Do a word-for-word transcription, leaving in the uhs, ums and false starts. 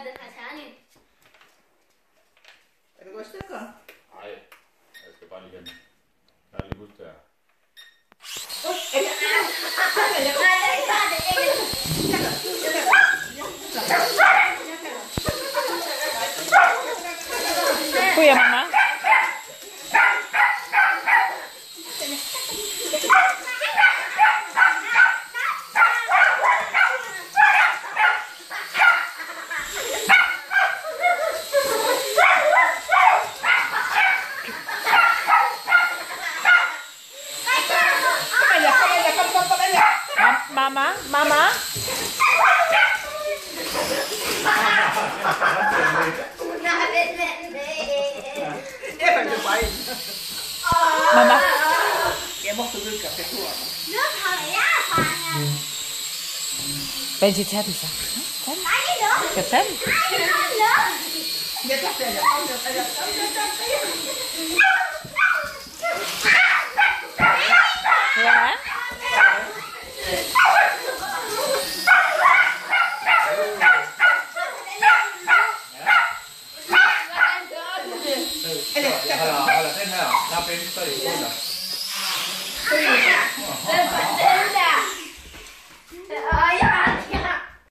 den her terning. Er det gået i stykker? Nej, jeg skal bare lige hen. Jeg har lige husket der. Kuya mama. Mama, mama. Jeg fandt det bare ind. Mama. Jeg måste bruka peturen. Nu kommer jeg fanget. Benji, tag den så. Tag den. Nej, det er lukket. Skal tage den? Nej, det er lukket. Jeg tager det. Jeg tager det. Ja. Holder, holder den her. Der er Benji, så er det i bunden.